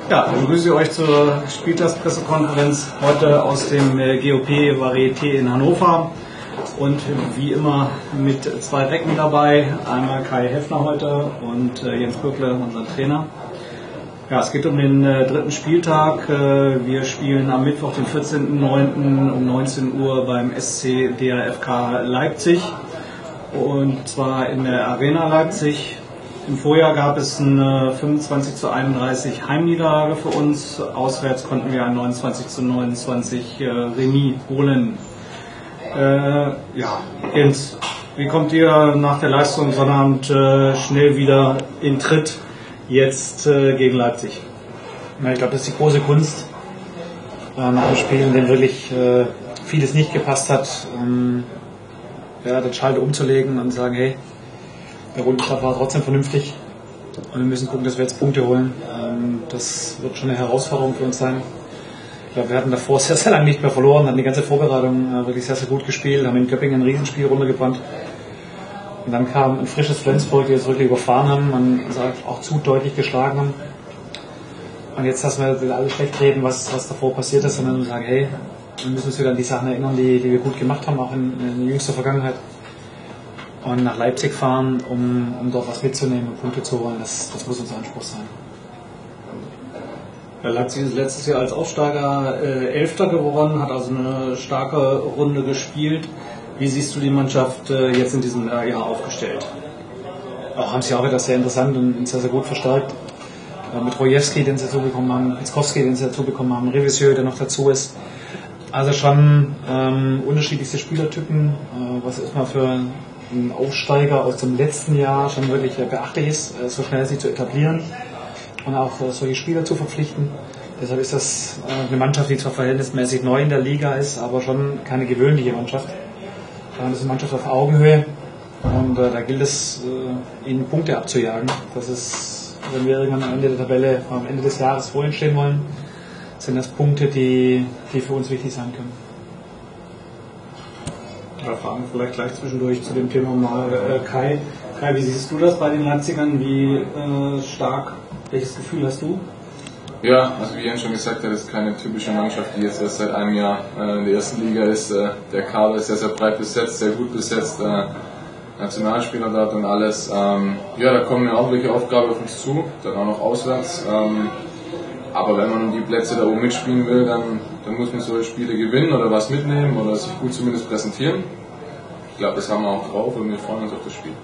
Ja, dann begrüße ich euch zur Spieltagspressekonferenz heute aus dem GOP Varieté in Hannover und wie immer mit zwei Recken dabei, einmal Kai Heffner heute und Jens Bürkle, unser Trainer. Ja, es geht um den dritten Spieltag. Wir spielen am Mittwoch, den 14.09. um 19 Uhr beim SC DAFK Leipzig und zwar in der Arena Leipzig. Im Vorjahr gab es eine 25:31 Heimniederlage für uns. Auswärts konnten wir ein 29:29 Remis holen. Ja, Jens, wie kommt ihr nach der Leistung Sonnabend schnell wieder in Tritt jetzt gegen Leipzig? Ja, ich glaube, das ist die große Kunst nach dem Spiel, in dem wirklich vieles nicht gepasst hat, den Schalter umzulegen und sagen, hey, der Rundenstart war trotzdem vernünftig und wir müssen gucken, dass wir jetzt Punkte holen. Das wird schon eine Herausforderung für uns sein. Ich glaube, wir hatten davor sehr, sehr lange nicht mehr verloren, hatten die ganze Vorbereitung wirklich sehr, sehr gut gespielt, haben in Göppingen ein Riesenspiel runtergebrannt. Und dann kam ein frisches Flensburg, die uns wirklich überfahren haben und uns auch zu deutlich geschlagen haben. Und jetzt lassen wir alle schlecht reden, was davor passiert ist, sondern sagen, hey, wir müssen uns wieder an die Sachen erinnern, die wir gut gemacht haben, auch in jüngster Vergangenheit. Und nach Leipzig fahren, um dort was mitzunehmen und Punkte zu holen, das muss unser Anspruch sein. Ja, Leipzig ist letztes Jahr als Aufsteiger Elfter geworden, hat also eine starke Runde gespielt. Wie siehst du die Mannschaft jetzt in diesem Jahr aufgestellt? Auch haben sie auch wieder sehr interessant und sehr, sehr gut verstärkt. Mit Rojewski, den sie dazu bekommen haben, Piskowski, den sie dazu bekommen haben, Revisieux, der noch dazu ist. Also schon unterschiedlichste Spielertypen, was erstmal für ein Aufsteiger aus dem letzten Jahr schon wirklich beachtlich ist, so schnell sich zu etablieren und auch solche Spieler zu verpflichten. Deshalb ist das eine Mannschaft, die zwar verhältnismäßig neu in der Liga ist, aber schon keine gewöhnliche Mannschaft. Das ist eine Mannschaft auf Augenhöhe und da gilt es, ihnen Punkte abzujagen. Das ist, wenn wir irgendwann am Ende der Tabelle, am Ende des Jahres vorhin stehen wollen, sind das Punkte, die für uns wichtig sein können. Da fragen wir vielleicht gleich zwischendurch zu dem Thema mal Kai. Kai, wie siehst du das bei den Leipzigern? Wie stark, welches Gefühl hast du? Ja, also wie Jens schon gesagt hat, ist keine typische Mannschaft, die jetzt erst seit einem Jahr in der ersten Liga ist. Der Kader ist sehr, sehr breit besetzt, sehr gut besetzt, Nationalspieler dort und alles. Ja, da kommt eine ordentliche Aufgabe auf uns zu, dann auch noch auswärts. Aber wenn man um die Plätze da oben mitspielen will, dann muss man solche Spiele gewinnen oder was mitnehmen oder sich gut zumindest präsentieren. Ich glaube, das haben wir auch drauf und wir freuen uns auf das Spiel.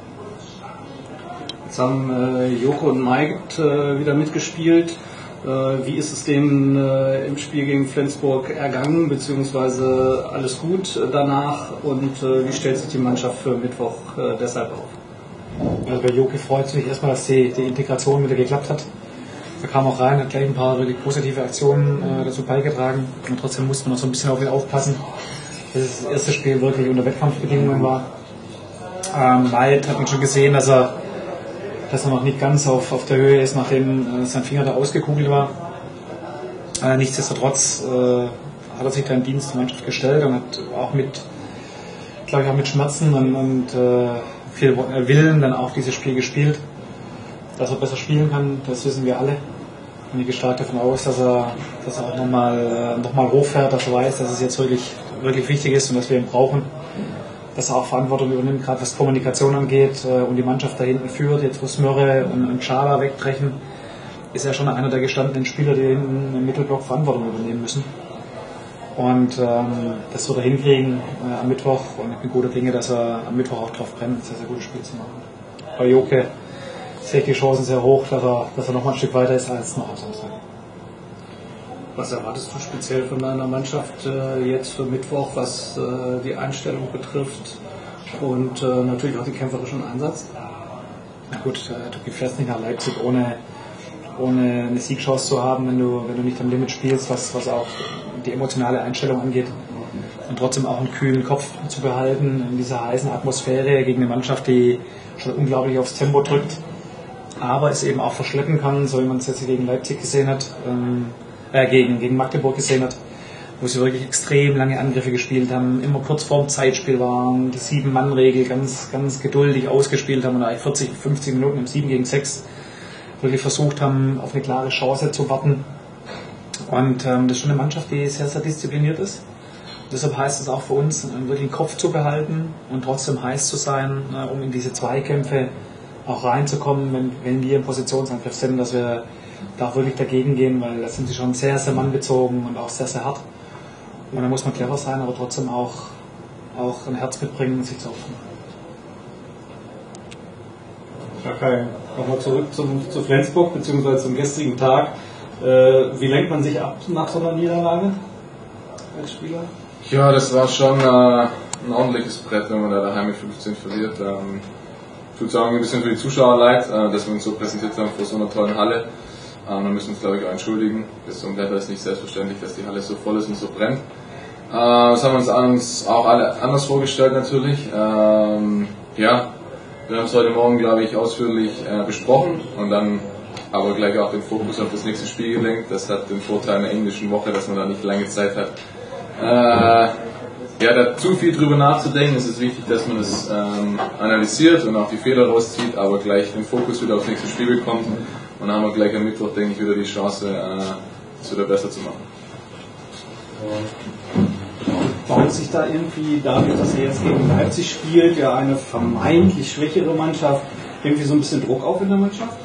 Jetzt haben Joko und Mike wieder mitgespielt. Wie ist es denen im Spiel gegen Flensburg ergangen, beziehungsweise alles gut danach und wie stellt sich die Mannschaft für Mittwoch deshalb auf? Also bei Joko freut es mich erstmal, dass die Integration wieder geklappt hat. Er kam auch rein, hat gleich ein paar wirklich positive Aktionen dazu beigetragen und trotzdem musste man noch so ein bisschen auf ihn aufpassen, dass das erste Spiel wirklich unter Wettkampfbedingungen war. Maid hat man schon gesehen, dass er noch nicht ganz auf der Höhe ist, nachdem sein Finger da ausgekugelt war. Nichtsdestotrotz hat er sich da in Dienst der Mannschaft gestellt und hat auch mit Schmerzen und viel Willen dann auch dieses Spiel gespielt. Dass er besser spielen kann, das wissen wir alle. Und ich gehe stark davon aus, dass er auch nochmal hochfährt, dass er weiß, dass es jetzt wirklich wichtig ist und dass wir ihn brauchen. Dass er auch Verantwortung übernimmt, gerade was Kommunikation angeht und die Mannschaft da hinten führt. Jetzt wo Smöre und Schala wegbrechen, ist er schon einer der gestandenen Spieler, die hinten im Mittelblock Verantwortung übernehmen müssen. Und das wird er hinkriegen am Mittwoch und ich bin guter Dinge, dass er am Mittwoch auch drauf brennt, ein sehr, sehr gutes Spiel zu machen. Bei Joke sehe ich die Chancen sehr hoch, dass er noch mal ein Stück weiter ist als noch am Samstag. Was erwartest du speziell von deiner Mannschaft jetzt für Mittwoch, was die Einstellung betrifft und natürlich auch den kämpferischen Einsatz? Na gut, du fährst nicht nach Leipzig ohne eine Siegchance zu haben, wenn du nicht am Limit spielst, was auch die emotionale Einstellung angeht. Und trotzdem auch einen kühlen Kopf zu behalten in dieser heißen Atmosphäre gegen eine Mannschaft, die schon unglaublich aufs Tempo drückt, aber es eben auch verschleppen kann, so wie man es jetzt gegen Leipzig gesehen hat, gegen Magdeburg gesehen hat, wo sie wirklich extrem lange Angriffe gespielt haben, immer kurz vorm Zeitspiel waren, die 7-Mann-Regel ganz, ganz geduldig ausgespielt haben und eigentlich 40, 50 Minuten im 7 gegen 6 wirklich versucht haben, auf eine klare Chance zu warten. Und das ist schon eine Mannschaft, die sehr, sehr diszipliniert ist. Deshalb heißt es auch für uns, wirklich den Kopf zu behalten und trotzdem heiß zu sein, um in diese Zweikämpfe auch reinzukommen, wenn wir im Positionsangriff sind, dass wir da auch wirklich dagegen gehen, weil da sind sie schon sehr, sehr mannbezogen und auch sehr, sehr hart. Und da muss man clever sein, aber trotzdem auch ein Herz mitbringen und sich zu opfern. Okay, nochmal zurück zu Flensburg bzw. zum gestrigen Tag. Wie lenkt man sich ab nach so einer Niederlage als Spieler? Ja, das war schon ein ordentliches Brett, wenn man da daheim mit 15 verliert. Ich würde sagen, ein bisschen für die Zuschauer leid, dass wir uns so präsentiert haben vor so einer tollen Halle. Da müssen wir uns, glaube ich, auch entschuldigen. Bis zum Wetter ist nicht selbstverständlich, dass die Halle so voll ist und so brennt. Das haben wir uns auch alle anders vorgestellt natürlich. Ja, wir haben es heute Morgen, glaube ich, ausführlich besprochen und dann aber gleich auch den Fokus auf das nächste Spiel gelenkt. Das hat den Vorteil in der englischen Woche, dass man da nicht lange Zeit hat, ja, da zu viel drüber nachzudenken. Es ist wichtig, dass man es analysiert und auch die Fehler rauszieht, aber gleich den Fokus wieder aufs nächste Spiel bekommt. Und dann haben wir gleich am Mittwoch, denke ich, wieder die Chance, es wieder besser zu machen. Baut sich da irgendwie dadurch, dass er jetzt gegen Leipzig spielt, ja eine vermeintlich schwächere Mannschaft, irgendwie so ein bisschen Druck auf in der Mannschaft?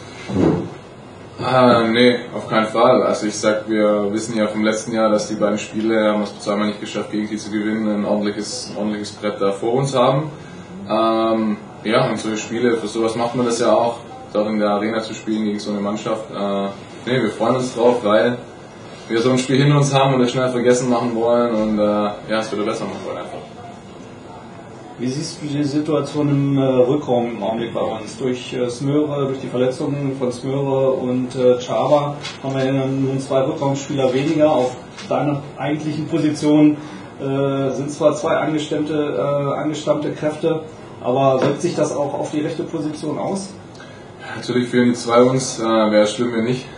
Nee, auf keinen Fall. Also ich sag, wir wissen ja vom letzten Jahr, dass die beiden Spiele, haben wir es zweimal nicht geschafft, gegen die zu gewinnen, ein ordentliches Brett da vor uns haben. Ja, und solche Spiele, für sowas macht man das ja auch, dort in der Arena zu spielen gegen so eine Mannschaft. Nee, wir freuen uns drauf, weil wir so ein Spiel hinter uns haben und es schnell vergessen machen wollen und ja, es wieder besser machen wollen einfach. Wie siehst du die Situation im Rückraum im Augenblick bei uns? Durch Smöre, durch die Verletzungen von Smöre und Czaba haben wir ja nun 2 Rückraumspieler weniger. Auf deiner eigentlichen Position sind zwar 2 angestammte Kräfte, aber wirkt sich das auch auf die rechte Position aus? Natürlich fehlen die 2 uns, wäre schlimm, wenn nicht.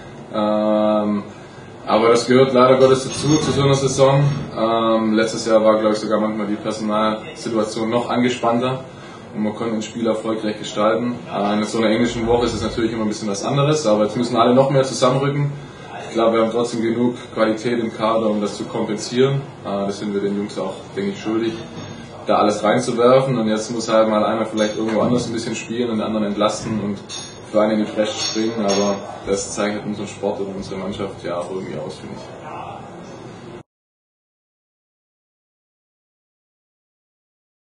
Aber das gehört leider Gottes dazu zu so einer Saison. Letztes Jahr war, glaube ich, sogar manchmal die Personalsituation noch angespannter und man konnte ein Spiel erfolgreich gestalten. In so einer englischen Woche ist es natürlich immer ein bisschen was anderes, aber jetzt müssen alle noch mehr zusammenrücken. Ich glaube, wir haben trotzdem genug Qualität im Kader, um das zu kompensieren. Das sind wir den Jungs auch, denke ich, schuldig, da alles reinzuwerfen. Und jetzt muss halt mal einer vielleicht irgendwo anders ein bisschen spielen und den anderen entlasten und für einen in die Bresche springen, aber das zeichnet unseren Sport und unsere Mannschaft ja auch irgendwie aus, finde ich.